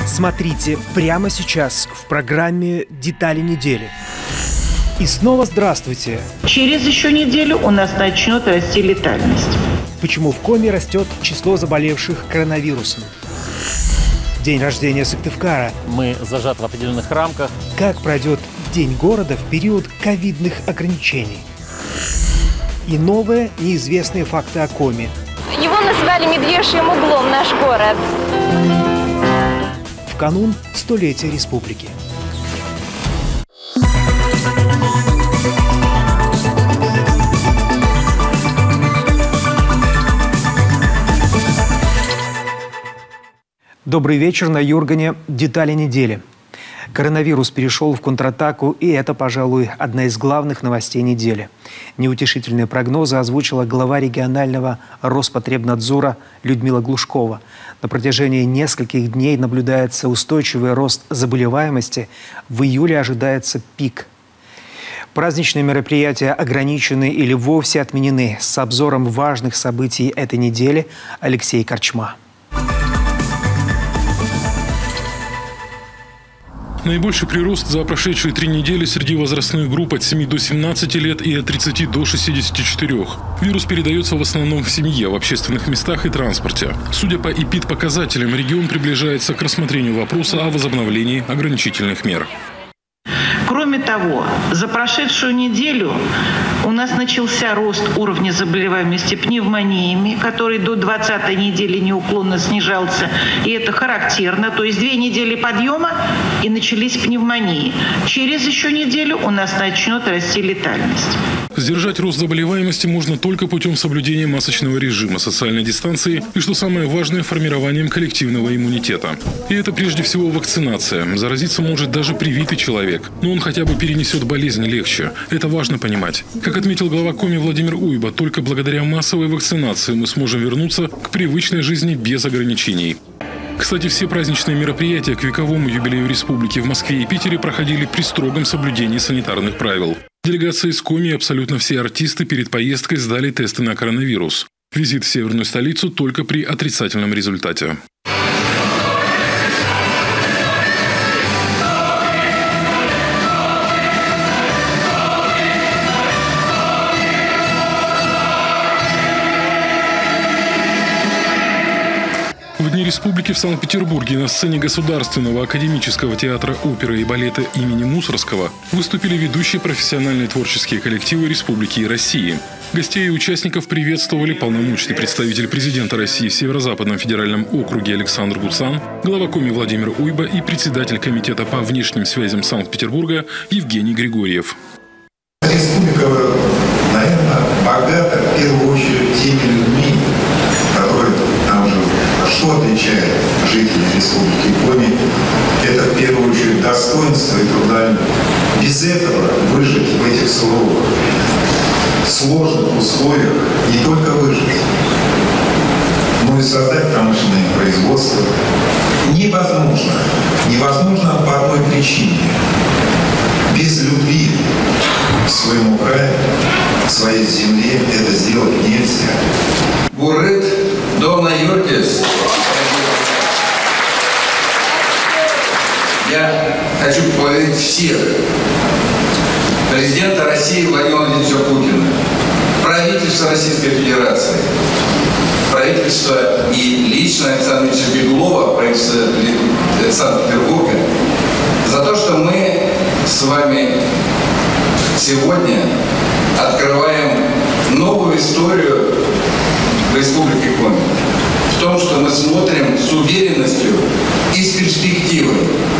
Смотрите прямо сейчас в программе «Детали недели». И снова здравствуйте. Через еще неделю у нас начнет расти летальность. Почему в Коми растет число заболевших коронавирусом? День рождения Сыктывкара. Мы зажаты в определенных рамках. Как пройдет День города в период ковидных ограничений? И новые неизвестные факты о Коми. Его назвали медвежьим углом, наш город. В канун столетия республики. Добрый вечер. На Юргане «Детали недели». Коронавирус перешел в контратаку, и это, пожалуй, одна из главных новостей недели. Неутешительные прогнозы озвучила глава регионального Роспотребнадзора Людмила Глушкова. На протяжении нескольких дней наблюдается устойчивый рост заболеваемости. В июле ожидается пик. Праздничные мероприятия ограничены или вовсе отменены. С обзором важных событий этой недели Алексей Корчма. Наибольший прирост за прошедшие 3 недели среди возрастных групп от 7 до 17 лет и от 30 до 64. Вирус передается в основном в семье, в общественных местах и транспорте. Судя по эпид-показателям, регион приближается к рассмотрению вопроса о возобновлении ограничительных мер. Кроме того, за прошедшую неделю у нас начался рост уровня заболеваемости пневмониями, который до 20-й недели неуклонно снижался. И это характерно. То есть 2 недели подъема и начались пневмонии. Через еще неделю у нас начнет расти летальность. Сдержать рост заболеваемости можно только путем соблюдения масочного режима, социальной дистанции и, что самое важное, формированием коллективного иммунитета. И это прежде всего вакцинация. Заразиться может даже привитый человек, но он хотя бы перенесет болезнь легче. Это важно понимать. Как отметил глава Коми Владимир Уйба, только благодаря массовой вакцинации мы сможем вернуться к привычной жизни без ограничений. Кстати, все праздничные мероприятия к вековому юбилею республики в Москве и Питере проходили при строгом соблюдении санитарных правил. Делегация из Коми и абсолютно все артисты перед поездкой сдали тесты на коронавирус. Визит в северную столицу только при отрицательном результате. В Дни республики в Санкт-Петербурге на сцене Государственного академического театра оперы и балета имени Мусоргского выступили ведущие профессиональные творческие коллективы Республики и России. Гостей и участников приветствовали полномочный представитель президента России в Северо-Западном федеральном округе Александр Гуцан, глава Коми Владимир Уйба и председатель комитета по внешним связям Санкт-Петербурга Евгений Григорьев. Республика, наверное, богата в первую очередь теми людьми, которые там живут. Что отличает жителей Республики Коми? Это в первую очередь достоинство и трудолюбие. Без этого выжить в этих суровых, сложных условиях не только выжить, но и создать промышленное производство невозможно. Невозможно по одной причине. Без любви к своему краю, к своей земле это сделать нельзя. Бурыт Дона Юртис. Я хочу поблагодарить всех. Президента России Владимира Владимировича Путина, правительство Российской Федерации, правительство и лично Александра Ильича Беглова, правительство Санкт-Петербурга, за то, что мы с вами сегодня открываем новую историю в Республике Коми. В том, что мы смотрим с уверенностью и с перспективой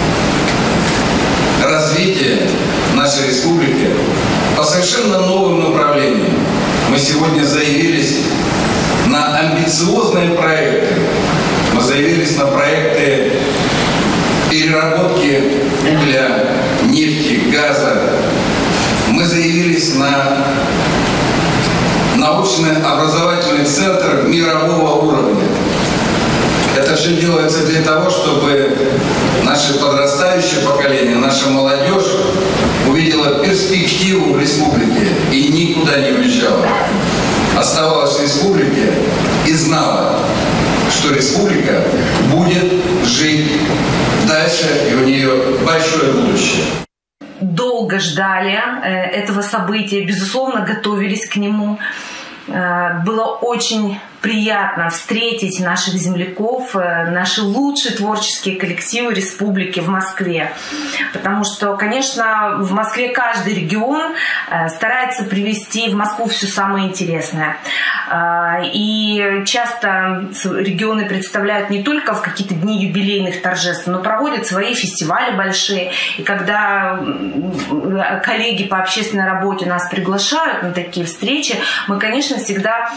развития нашей республики по совершенно новым направлениям. Мы сегодня заявились на амбициозные проекты. Мы заявились на проекты переработки угля, нефти, газа. Мы заявились на научно-образовательный центр мирового уровня. Это все делается для того, чтобы наше подрастающее поколение, наша молодежь увидела перспективу в республике и никуда не уезжала. Оставалась в республике и знала, что республика будет жить дальше, и у нее большое будущее. Долго ждали этого события, безусловно, готовились к нему. Было очень приятно встретить наших земляков, наши лучшие творческие коллективы республики в Москве. Потому что, конечно, в Москве каждый регион старается привести в Москву все самое интересное. И часто регионы представляют не только в какие-то дни юбилейных торжеств, но проводят свои фестивали большие. И когда коллеги по общественной работе нас приглашают на такие встречи, мы, конечно, всегда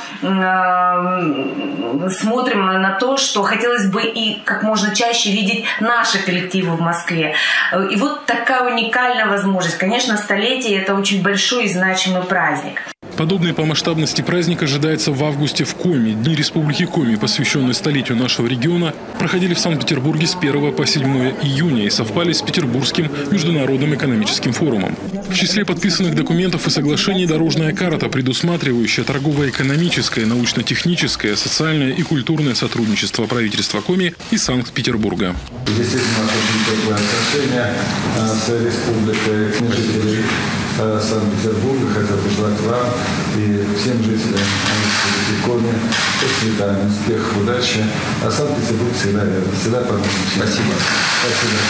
смотрим на то, что хотелось бы и как можно чаще видеть наши коллективы в Москве. И вот такая уникальная возможность. Конечно, столетие – это очень большой и значимый праздник. Подобный по масштабности праздник ожидается в августе в Коми. Дни Республики Коми, посвященные столетию нашего региона, проходили в Санкт-Петербурге с 1 по 7 июня и совпали с Петербургским международным экономическим форумом. В числе подписанных документов и соглашений дорожная карта, предусматривающая торгово-экономическое, научно-техническое, социальное и культурное сотрудничество правительства Коми и Санкт-Петербурга. Действительно, очень теплые отношения с республикой. Жителей Санкт-Петербурга хотел пожелать вам и всем жителям Республики Коми процветания, успехов, удачи. А Санкт-Петербург всегда рядом. Всегда поможем. Спасибо. Спасибо.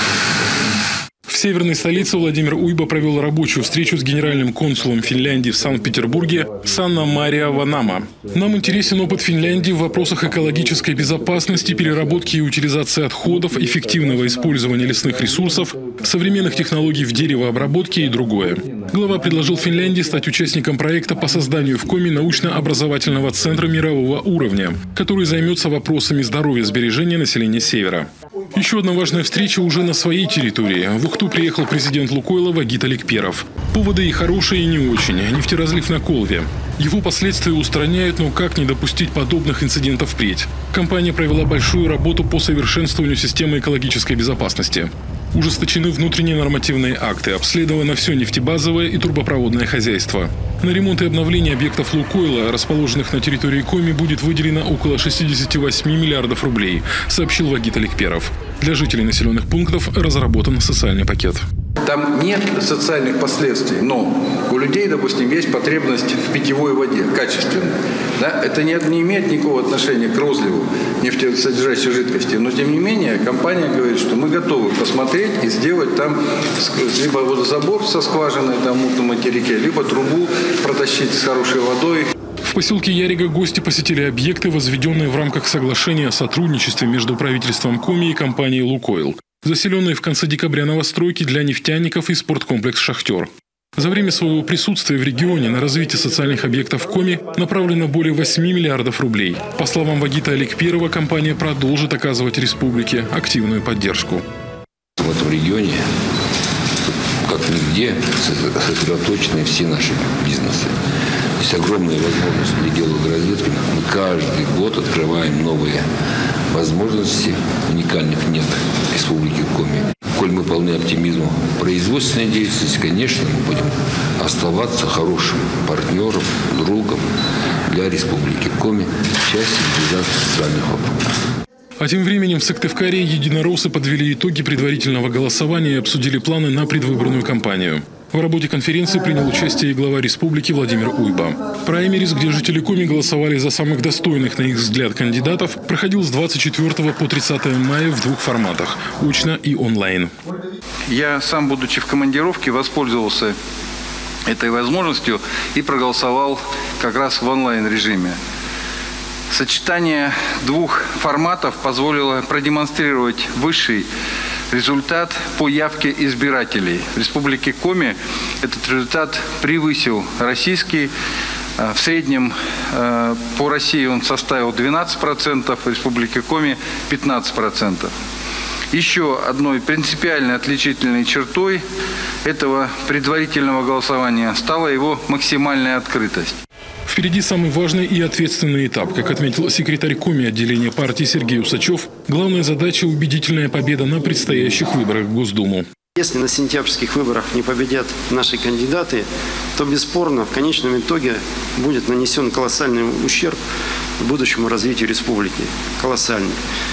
В северной столице Владимир Уйба провел рабочую встречу с генеральным консулом Финляндии в Санкт-Петербурге Санна-Мария Ванама. Нам интересен опыт Финляндии в вопросах экологической безопасности, переработки и утилизации отходов, эффективного использования лесных ресурсов, современных технологий в деревообработке и другое. Глава предложил Финляндии стать участником проекта по созданию в Коми научно-образовательного центра мирового уровня, который займется вопросами здоровья и сбережения населения Севера. Еще одна важная встреча уже на своей территории. В Ухту приехал президент Лукойла Вагит Аликперов. Поводы и хорошие, и не очень. Нефтеразлив на Колве. Его последствия устраняют, но как не допустить подобных инцидентов впредь? Компания провела большую работу по совершенствованию системы экологической безопасности. Ужесточены внутренние нормативные акты, обследовано все нефтебазовое и трубопроводное хозяйство. На ремонт и обновление объектов Лукойла, расположенных на территории Коми, будет выделено около 68 миллиардов рублей, сообщил Вагит Аликперов. Для жителей населенных пунктов разработан социальный пакет. Там нет социальных последствий, но у людей, допустим, есть потребность в питьевой воде, качественной. Да? Это не имеет никакого отношения к розливу нефтесодержащей жидкости. Но, тем не менее, компания говорит, что мы готовы посмотреть и сделать там либо водозабор со скважиной там, в мутном материке, либо трубу протащить с хорошей водой. В поселке Ярига гости посетили объекты, возведенные в рамках соглашения о сотрудничестве между правительством Коми и компанией «Лукойл», заселенные в конце декабря новостройки для нефтяников и спорткомплекс «Шахтер». За время своего присутствия в регионе на развитие социальных объектов Коми направлено более 8 миллиардов рублей. По словам Вагита Аликперова, компания продолжит оказывать республике активную поддержку. В этом регионе, как нигде, сосредоточены все наши бизнесы. Есть огромные возможности для геологоразведки. Мы каждый год открываем новые возможности уникальных недр Республики Коми. Коль мы полны оптимизма производственной деятельности, конечно, мы будем оставаться хорошим партнером, другом для Республики Коми в части реализации социальных вопросов. А тем временем в Сыктывкаре единороссы подвели итоги предварительного голосования и обсудили планы на предвыборную кампанию. В работе конференции принял участие и глава республики Владимир Уйба. Праймериз, где жители Коми голосовали за самых достойных, на их взгляд, кандидатов, проходил с 24 по 30 мая в двух форматах – очно и онлайн. Я сам, будучи в командировке, воспользовался этой возможностью и проголосовал как раз в онлайн-режиме. Сочетание двух форматов позволило продемонстрировать высший результат по явке избирателей. В Республике Коми этот результат превысил российский. В среднем по России он составил 12%, в Республике Коми 15%. Еще одной принципиальной отличительной чертой этого предварительного голосования стала его максимальная открытость. Впереди самый важный и ответственный этап. Как отметил секретарь Коми отделения партии Сергей Усачев, главная задача – убедительная победа на предстоящих выборах в Госдуму. Если на сентябрьских выборах не победят наши кандидаты, то бесспорно в конечном итоге будет нанесен колоссальный ущерб будущему развитию республики. Колоссальный.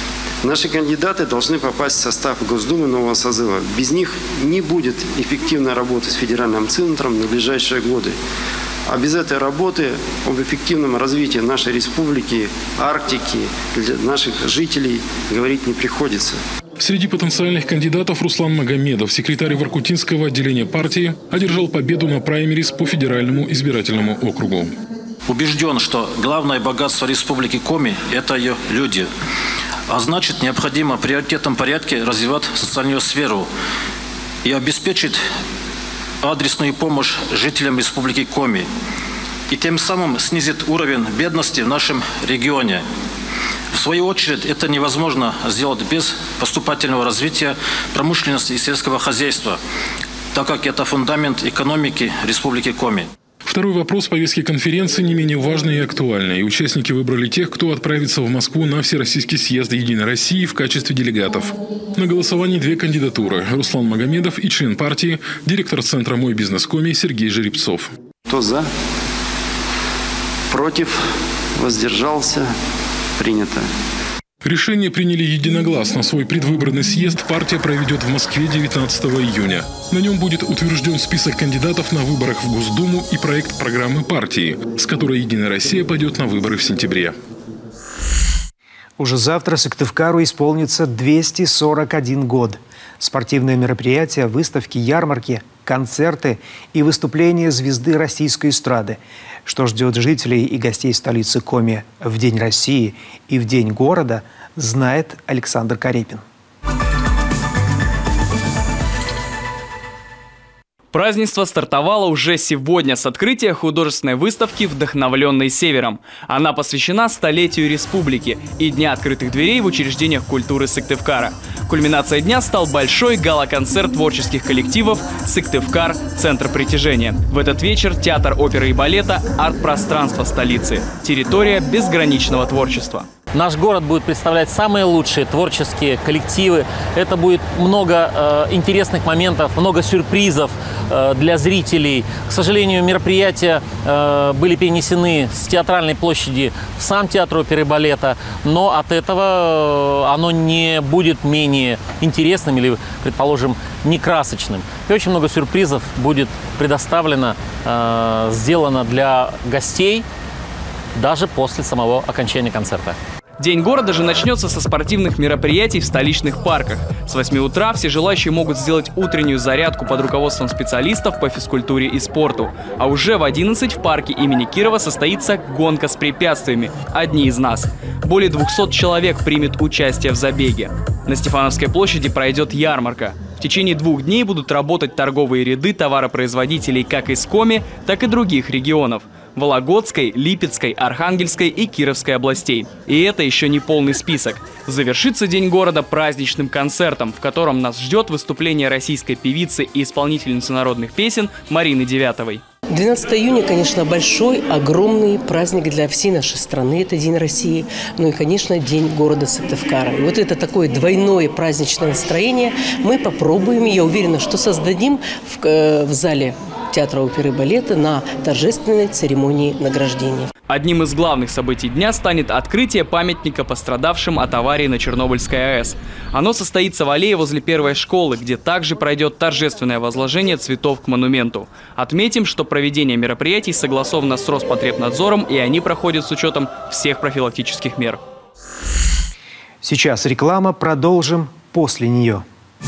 Наши кандидаты должны попасть в состав Госдумы нового созыва. Без них не будет эффективной работы с федеральным центром на ближайшие годы. А без этой работы об эффективном развитии нашей республики, Арктики, для наших жителей говорить не приходится. Среди потенциальных кандидатов Руслан Магомедов, секретарь Воркутинского отделения партии, одержал победу на праймерис по федеральному избирательному округу. Убежден, что главное богатство Республики Коми – это ее люди. А значит, необходимо в приоритетном порядке развивать социальную сферу и обеспечить адресную помощь жителям Республики Коми. И тем самым снизить уровень бедности в нашем регионе. В свою очередь, это невозможно сделать без поступательного развития промышленности и сельского хозяйства, так как это фундамент экономики Республики Коми. Второй вопрос повестки конференции не менее важный и актуальный. И участники выбрали тех, кто отправится в Москву на Всероссийский съезд «Единой России» в качестве делегатов. На голосовании две кандидатуры – Руслан Магомедов и член партии, директор Центра «Мой бизнес Коми» Сергей Жеребцов. Кто за? Против? Воздержался? Принято. Решение приняли единогласно. Свой предвыборный съезд партия проведет в Москве 19 июня. На нем будет утвержден список кандидатов на выборах в Госдуму и проект программы партии, с которой «Единая Россия» пойдет на выборы в сентябре. Уже завтра Сыктывкару исполнится 241 год. Спортивные мероприятия, выставки, ярмарки, концерты и выступления звезды российской эстрады. Что ждет жителей и гостей столицы Коми в День России и в День города, знает Александр Карепин. Празднество стартовало уже сегодня с открытия художественной выставки «Вдохновленный Севером». Она посвящена столетию республики и Дня открытых дверей в учреждениях культуры Сыктывкара. Кульминацией дня стал большой гала-концерт творческих коллективов «Сыктывкар. Центр притяжения». В этот вечер театр оперы и балета «Арт-пространство столицы». Территория безграничного творчества. Наш город будет представлять самые лучшие творческие коллективы. Это будет много интересных моментов, много сюрпризов для зрителей. К сожалению, мероприятия были перенесены с театральной площади в сам театр оперы и балета, но от этого оно не будет менее интересным или, предположим, не красочным. И очень много сюрпризов будет предоставлено, сделано для гостей даже после самого окончания концерта. День города же начнется со спортивных мероприятий в столичных парках. С 8 утра все желающие могут сделать утреннюю зарядку под руководством специалистов по физкультуре и спорту. А уже в 11 в парке имени Кирова состоится гонка с препятствиями «Одни из нас». Более 200 человек примет участие в забеге. На Стефановской площади пройдет ярмарка. В течение 2 дней будут работать торговые ряды товаропроизводителей как из Коми, так и других регионов – Вологодской, Липецкой, Архангельской и Кировской областей. И это еще не полный список. Завершится День города праздничным концертом, в котором нас ждет выступление российской певицы и исполнительницы народных песен Марины Девятовой. 12 июня, конечно, большой, огромный праздник для всей нашей страны. Это День России, ну и, конечно, День города Сыктывкара. И вот это такое двойное праздничное настроение мы попробуем, я уверена, что создадим в зале театра оперы и балета на торжественной церемонии награждения. Одним из главных событий дня станет открытие памятника пострадавшим от аварии на Чернобыльской АЭС. Оно состоится в аллее возле первой школы, где также пройдет торжественное возложение цветов к монументу. Отметим, что проведение мероприятий согласовано с Роспотребнадзором, и они проходят с учетом всех профилактических мер. Сейчас реклама, продолжим после нее.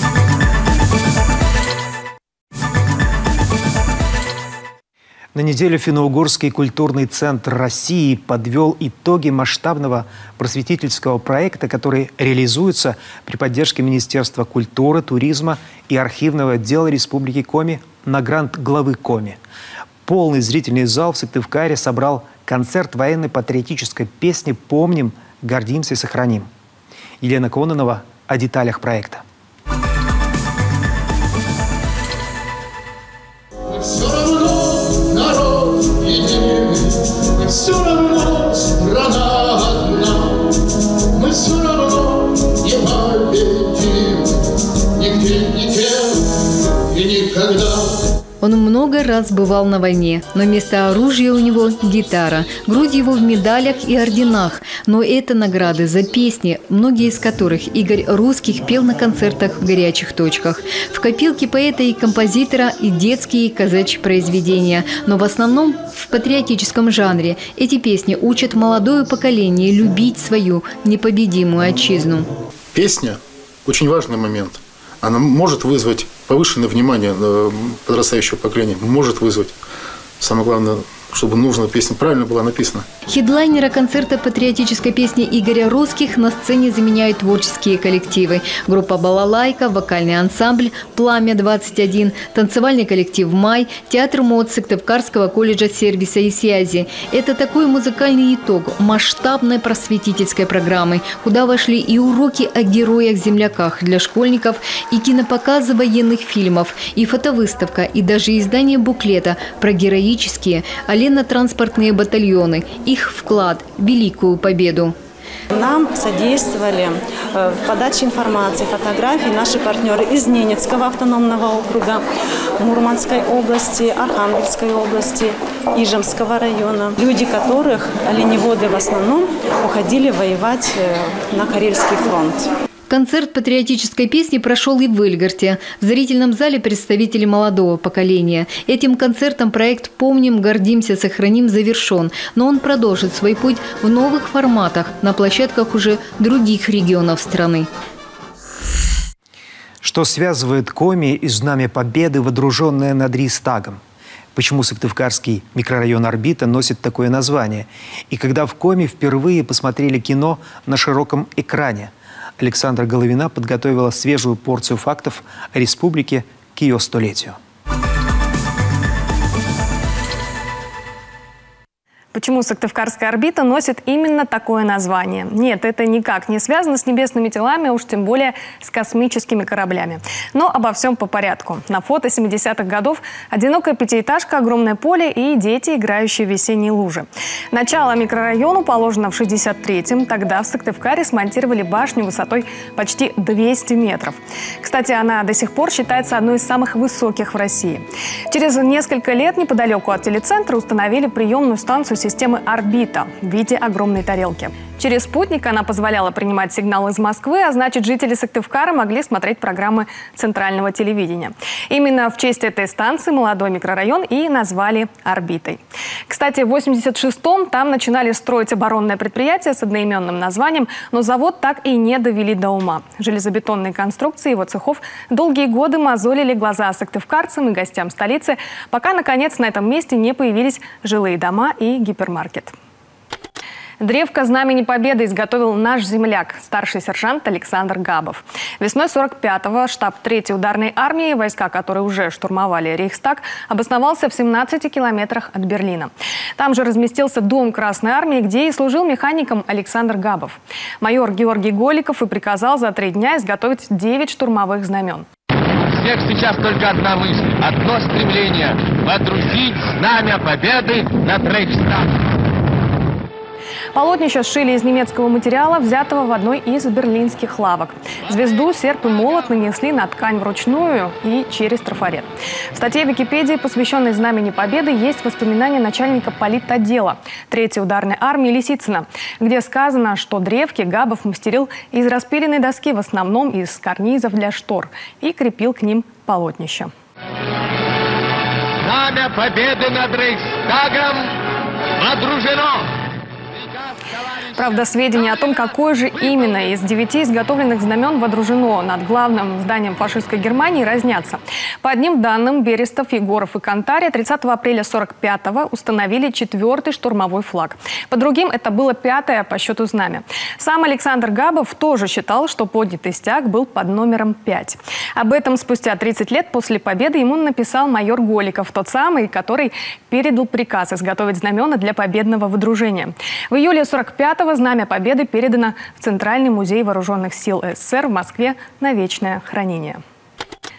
На неделю Финно-Угорский культурный центр России подвел итоги масштабного просветительского проекта, который реализуется при поддержке Министерства культуры, туризма и архивного отдела Республики Коми на грант главы Коми. Полный зрительный зал в Сыктывкаре собрал концерт военно-патриотической песни «Помним, гордимся и сохраним». Елена Кононова о деталях проекта. Все равно страна одна, мы все равно не победим, нигде, никем и никогда. Он много раз бывал на войне, но вместо оружия у него гитара. Грудь его в медалях и орденах. Но это награды за песни, многие из которых Игорь Русских пел на концертах в горячих точках. В копилке поэта и композитора и детские, и казачьи произведения. Но в основном в патриотическом жанре. Эти песни учат молодое поколение любить свою непобедимую отчизну. Песня – очень важный момент. Она может вызвать повышенное внимание подрастающего поколения, может вызвать. Самое главное, чтобы нужная песня правильно была написана. Хедлайнера концерта патриотической песни Игоря Русских на сцене заменяют творческие коллективы. Группа «Балалайка», вокальный ансамбль «Пламя-21», танцевальный коллектив «Май», театр мод Сыктывкарского колледжа сервиса и связи. Это такой музыкальный итог масштабной просветительской программы, куда вошли и уроки о героях-земляках для школьников, и кинопоказы военных фильмов, и фотовыставка, и даже издание буклета про героические оленно-транспортные батальоны, их вклад в великую победу. Нам содействовали в подаче информации, фотографий наши партнеры из Ненецкого автономного округа, Мурманской области, Архангельской области, Ижемского района. Люди, которых, оленеводы в основном, уходили воевать на Карельский фронт. Концерт патриотической песни прошел и в Ильгарте. В зрительном зале представители молодого поколения. Этим концертом проект «Помним, гордимся, сохраним» завершен. Но он продолжит свой путь в новых форматах на площадках уже других регионов страны. Что связывает Коми и Знамя Победы, водруженное над Рейхстагом? Почему Сыктывкарский микрорайон Орбита носит такое название? И когда в Коми впервые посмотрели кино на широком экране? Александра Головина подготовила свежую порцию фактов о республике к ее столетию. Почему Сыктывкарская орбита носит именно такое название? Нет, это никак не связано с небесными телами, а уж тем более с космическими кораблями. Но обо всем по порядку. На фото 70-х годов одинокая пятиэтажка, огромное поле и дети, играющие в весенние лужи. Начало микрорайону положено в 63-м. Тогда в Сыктывкаре смонтировали башню высотой почти 200 метров. Кстати, она до сих пор считается одной из самых высоких в России. Через несколько лет неподалеку от телецентра установили приемную станцию системы «Орбита» в виде огромной тарелки. Через спутник она позволяла принимать сигнал из Москвы, а значит, жители Сыктывкара могли смотреть программы центрального телевидения. Именно в честь этой станции молодой микрорайон и назвали «Орбитой». Кстати, в 86-м там начинали строить оборонное предприятие с одноименным названием, но завод так и не довели до ума. Железобетонные конструкции его цехов долгие годы мозолили глаза сыктывкарцам и гостям столицы, пока, наконец, на этом месте не появились жилые дома и гипермаркет. Древко Знамени Победы изготовил наш земляк, старший сержант Александр Габов. Весной 45-го штаб 3-й ударной армии, войска которые уже штурмовали Рейхстаг, обосновался в 17 километрах от Берлина. Там же разместился дом Красной армии, где и служил механиком Александр Габов. Майор Георгий Голиков и приказал за 3 дня изготовить 9 штурмовых знамен. У всех сейчас только одна мысль, одно стремление – водрузить Знамя Победы над Рейхстагом. Полотнища сшили из немецкого материала, взятого в одной из берлинских лавок. Звезду, серп и молот нанесли на ткань вручную и через трафарет. В статье Википедии, посвященной Знамени Победы, есть воспоминания начальника политотдела 3-й ударной армии Лисицына, где сказано, что древки Габов мастерил из распиленной доски, в основном из карнизов для штор, и крепил к ним полотнища. Знамя Победы над Рейхстагом водружено! Правда, сведения о том, какое же именно из 9 изготовленных знамен водружено над главным зданием фашистской Германии, разнятся. По одним данным, Берестов, Егоров и Кантария 30 апреля 45-го установили 4-й штурмовой флаг. По другим, это было 5-е по счету знамя. Сам Александр Габов тоже считал, что поднятый стяг был под номером 5. Об этом спустя 30 лет после победы ему написал майор Голиков, тот самый, который передал приказ изготовить знамена для победного водружения. В июле 45-го Знамя Победы передано в Центральный музей вооруженных сил СССР в Москве на вечное хранение.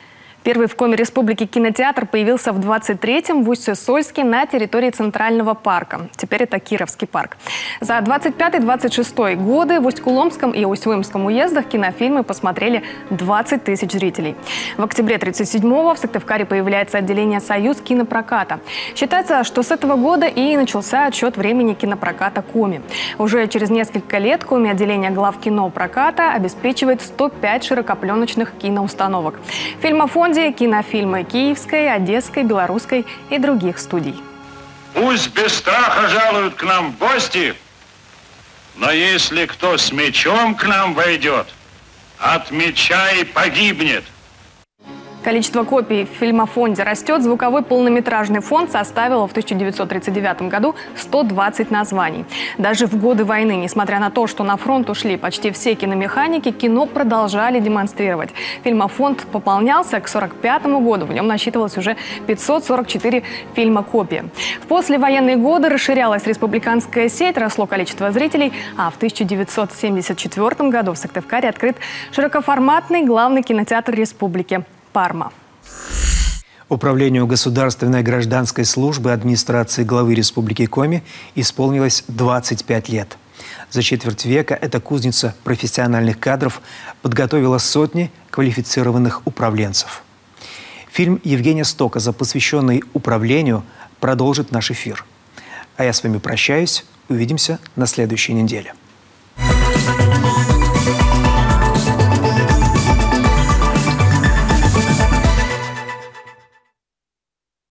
Первый в Коми Республики кинотеатр появился в 23-м в Усть-Сольске на территории Центрального парка. Теперь это Кировский парк. За 25-26 годы в Усть-Куломском и Усть-Вымском уездах кинофильмы посмотрели 20 тысяч зрителей. В октябре 1937-го в Сыктывкаре появляется отделение «Союз кинопроката». Считается, что с этого года и начался отсчет времени кинопроката Коми. Уже через несколько лет Коми отделение главкино проката обеспечивает 105 широкопленочных киноустановок. В фильмофонде кинофильмы Киевской, Одесской, Белорусской и других студий. Пусть без страха жалуют к нам в гости, но если кто с мечом к нам войдет, от меча и погибнет. Количество копий в фильмофонде растет. Звуковой полнометражный фонд составил в 1939 году 120 названий. Даже в годы войны, несмотря на то, что на фронт ушли почти все киномеханики, кино продолжали демонстрировать. Фильмофонд пополнялся к 1945 году. В нем насчитывалось уже 544 фильма-копии. В послевоенные годы расширялась республиканская сеть, росло количество зрителей, а в 1974 году в Сыктывкаре открыт широкоформатный главный кинотеатр республики Парма. Управлению государственной гражданской службы администрации главы Республики Коми исполнилось 25 лет. За четверть века эта кузница профессиональных кадров подготовила сотни квалифицированных управленцев. Фильм Евгения Стоказа, посвященный управлению, продолжит наш эфир. А я с вами прощаюсь. Увидимся на следующей неделе.